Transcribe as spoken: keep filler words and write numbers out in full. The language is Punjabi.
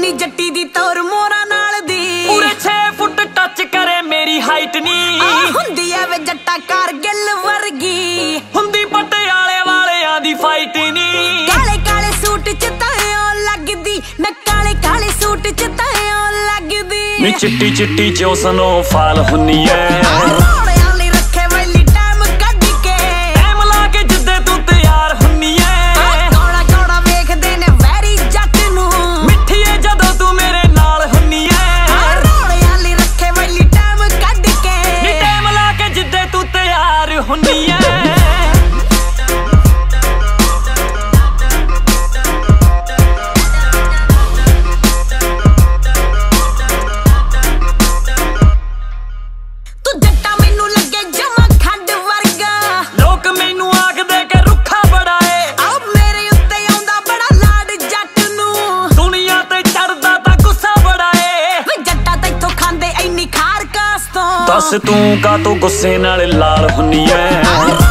ਨੀ ਜੱਟੀ ਦੀ ਤੌਰ ਮੋਰਾ ਨਾਲ ਦੀ ਪੂਰੇ ਛੇ ਫੁੱਟ ਟੱਚ ਕਰੇ ਮੇਰੀ ਹਾਈਟ ਨੀ ਆ ਹੁੰਦੀ ਐ ਵੇ ਜੱਟਾ ਕਾਰਗਿਲ ਵਰਗੀ ਹੁੰਦੀ ਪਟਿਆਲੇ ਵਾਲਿਆਂ ਦੀ ਫਾਈਟ ਨੀ ਕਾਲੇ ਕਾਲੇ ਸੂਟ ਚ ਤਾਂ ਲੱਗਦੀ ਮੈਂ ਕਾਲੇ ਕਾਲੇ ਸੂਟ ਚ ਤਾਂ ਲੱਗਦੀ ਨੀ ਚਿੱਟੀ ਚਿੱਟੀ ਚ ਸਨੋ ਫਾਲ ਹੁੰਨੀ ਐ ਰੋੜਿਆਂ ਲਈ ਰੱਖੇ ਵੈਲੀ ਟਾਈਮ ਕੱਢ ਕੇ ਟਾਈਮ ਲਾ ਕੇ ਜਿੱਦੇ ਤੂੰ ਤਿਆਰ ਹੁੰਨੀ ਐ ਕੌੜਾ ਕੌੜਾ ਵੇਖਦੇ ਨੇ ਵੈਰੀ ਜੱਟ ਨੂੰ ਮਿੱਠੀ ਐ ਜਦੋਂ ਤੂੰ ਮੇਰੇ ਨਾਲ ਹੁੰਨੀ ਐ ਰੋੜਿਆਂ ਲਈ ਰੱਖੇ ਵੈਲੀ ਟਾਈਮ ਕੱਢ ਕੇ ਨੀ ਟਾਈਮ ਲਾ ਕੇ ਜਿੱਦੇ ਤੂੰ ਤਿਆਰ ਹੁੰਨੀ ਐ ਦੱਸ ਤੂੰ ਕਾਤੋਂ ਗੁੱਸੇ ਨਾਲ ਲਾਲ ਹੁੰਨੀ ਐ।